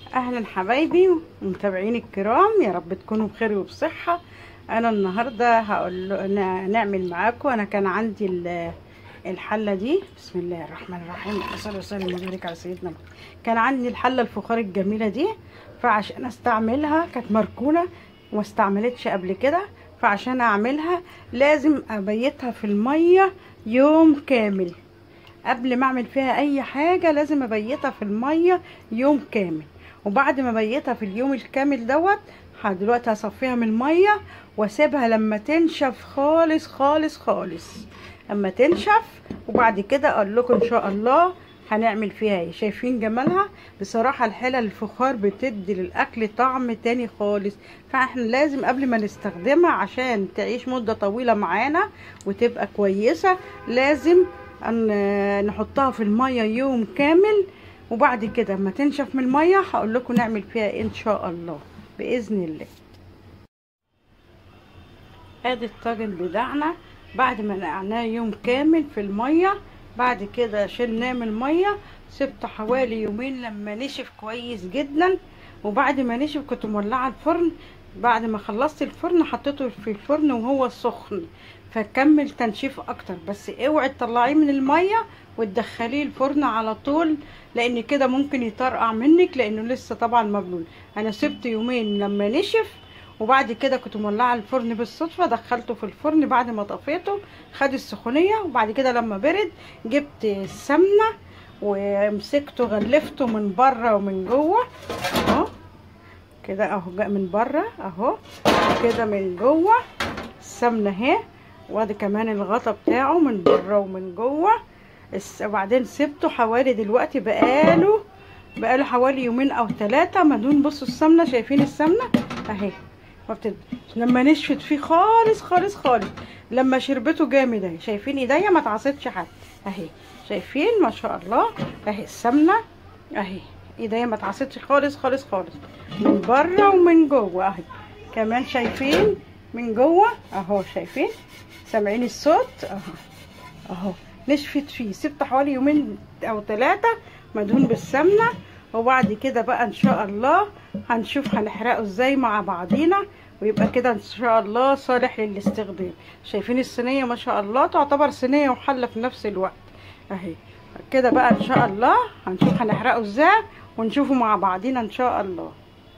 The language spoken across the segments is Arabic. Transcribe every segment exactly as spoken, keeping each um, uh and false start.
اهلا حبايبي ومتابعين الكرام، يا رب تكونوا بخير وبصحه. انا النهارده هقول نعمل معاكم. انا كان عندي الحله دي، بسم الله الرحمن الرحيم، صلى وسلم وبارك على سيدنا. كان عندي الحله الفخار الجميله دي، فعشان استعملها كانت مركونه وما استعملتش قبل كده، فعشان اعملها لازم ابيتها في الميه يوم كامل. قبل ما اعمل فيها اي حاجه لازم ابيتها في الميه يوم كامل، وبعد ما ابيتها في اليوم الكامل دوت دلوقتي هصفيها من الميه واسيبها لما تنشف خالص خالص خالص، لما تنشف. وبعد كده اقول لكم ان شاء الله هنعمل فيها ايه. شايفين جمالها؟ بصراحه الحلل الفخار بتدي للاكل طعم تاني خالص، فاحنا لازم قبل ما نستخدمها عشان تعيش مده طويله معانا وتبقى كويسه لازم ان نحطها في الميه يوم كامل. وبعد كده اما تنشف من الميه هقول لكم نعمل فيها ايه ان شاء الله باذن الله. ادي الطاجن بتاعنا بعد ما نقعناه يوم كامل في الميه، بعد كده شلناه من الميه، سبته حوالي يومين لما نشف كويس جدا. وبعد ما نشف كنت مولعه الفرن، بعد ما خلصت الفرن حطيته في الفرن وهو سخن فكمل تنشيف اكتر. بس اوعي تطلعيه من الميه وتدخليه الفرن على طول، لان كده ممكن يطرقع منك لانه لسه طبعا مبلول. انا سبت يومين لما نشف، وبعد كده كنت مولعه الفرن بالصدفه، دخلته في الفرن بعد ما طفيته خد السخونيه. وبعد كده لما برد جبت السمنه ومسكته غلفته من بره ومن جوه اهو كده، اهو من بره اهو كده، من جوه السمنه اهي، وادي كمان الغطا بتاعه من بره ومن جوه. وبعدين سبته حوالي دلوقتي بقاله بقاله حوالي يومين او ثلاثه مدهون. بصوا السمنه، شايفين السمنه اهي لما نشفت فيه خالص خالص خالص، لما شربته جامد اهي. شايفين ايديا ما اتعصتش حد اهي، شايفين ما شاء الله اهي السمنه اهي، ايديا ما اتعصتش خالص خالص خالص من بره ومن جوه اهي كمان. شايفين من جوه اهو، شايفين سامعين الصوت اهو اهو نشفت فيه. سبت حوالي يومين او ثلاثه مدهون بالسمنه. وبعد كده بقى ان شاء الله هنشوف هنحرقه ازاي مع بعضينا، ويبقى كده ان شاء الله صالح للاستخدام. شايفين الصينيه ما شاء الله تعتبر صينيه وحله في نفس الوقت اهي كده. بقى ان شاء الله هنشوف هنحرقه ازاي ونشوفه مع بعضينا ان شاء الله.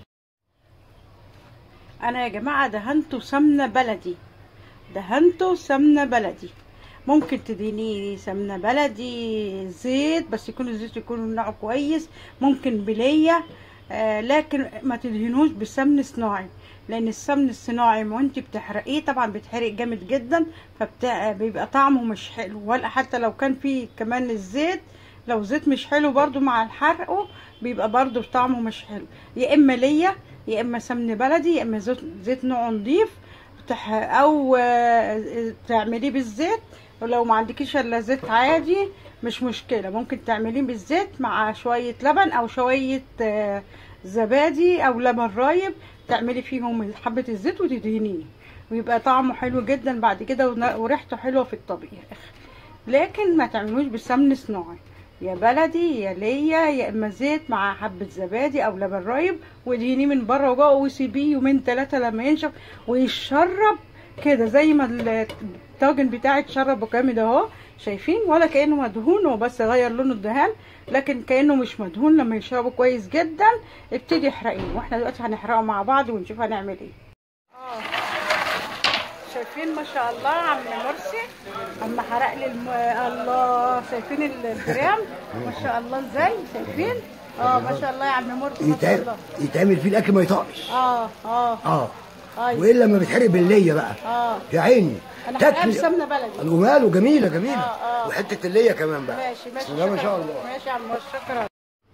انا يا جماعه دهنته سمنه بلدي، دهنته سمنه بلدي. ممكن تدهنيه سمنه بلدي زيت، بس يكون الزيت يكون نوعه كويس، ممكن بليه، آه لكن ما تدهنوش بسمن صناعي، لان السمن الصناعي وانت بتحرقيه طبعا بيتحرق جامد جدا، فبيبقى طعمه مش حلو. ولا حتى لو كان فيه كمان الزيت، لو زيت مش حلو برضو مع الحرقه بيبقى برضو طعمه مش حلو. يا اما ليه يا اما سمن بلدي يا اما زيت, زيت نوع نضيف، او تعمليه بالزيت. ولو ما عندكيش الا زيت عادي مش مشكله، ممكن تعمليه بالزيت مع شويه لبن او شويه زبادي او لبن رايب، تعملي فيهم حبه الزيت وتدهنيه ويبقى طعمه حلو جدا بعد كده وريحته حلوه في الطبيخ. لكن ما تعملوش بسمن صناعي، يا بلدي يا ليا يا اما زيت مع حبه زبادي او لبن رايب، وادهنيه من بره وجوه وسيبيه يومين ثلاثه لما ينشف ويشرب كده زي ما الطاجن بتاعي اتشرب جامد اهو. شايفين؟ ولا كانه مدهون، هو بس غير لونه الدهان، لكن كانه مش مدهون. لما يشربه كويس جدا ابتدي احرقيه، واحنا دلوقتي هنحرقه مع بعض ونشوف هنعمل ايه. اه شايفين ما شاء الله عم مرسي اما حرق لي الم... الله، شايفين الجرام ما شاء الله ازاي؟ شايفين؟ اه ما شاء الله يا عم مرسي ما شاء الله. يتعمل فيه الاكل ما يطقش. اه اه اه ايوه. والا لما بيتحرق بالليه بقى اه يا عيني انا حرقها بسمنه بلدي وماله جميله جميله اه اه وحته الليه كمان بقى. ماشي ماشي ما شاء الله. ماشي يا عم مرسي شكرا.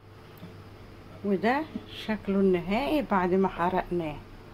وده شكله النهائي بعد ما حرقناه.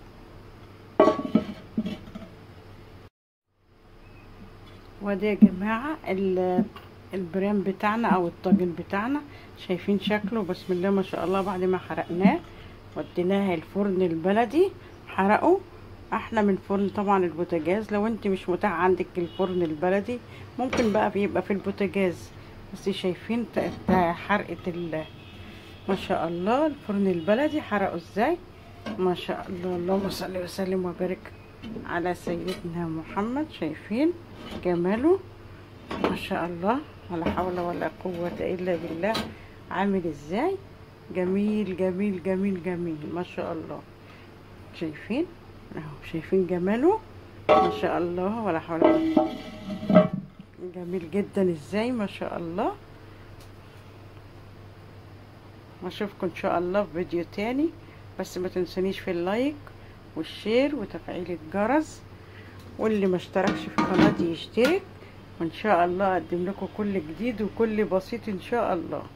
وده يا جماعه البرام بتاعنا او الطاجن بتاعنا، شايفين شكله بسم الله ما شاء الله. بعد ما حرقناه وديناه الفرن البلدي، حرقه احلى من فرن طبعا البوتاجاز. لو انت مش متاح عندك الفرن البلدي ممكن بقى بيبقى في البوتاجاز. بس شايفين حرقه ما شاء الله الفرن البلدي حرقه ازاي، ما شاء الله. اللهم صل وسلم وبارك على سيدنا محمد. شايفين جماله ما شاء الله، ولا حول ولا قوة الا بالله. عامل ازاي، جميل جميل جميل جميل ما شاء الله. شايفين اهو، شايفين جماله ما شاء الله، ولا حول ولا قوة. جميل جدا ازاي ما شاء الله. واشوفكم ان شاء الله في فيديو تاني، بس ما تنسونيش في اللايك والشير وتفعيل الجرس، واللي ما اشتركش في قناتي يشترك، وان شاء الله اقدم لكم كل جديد وكل بسيط ان شاء الله.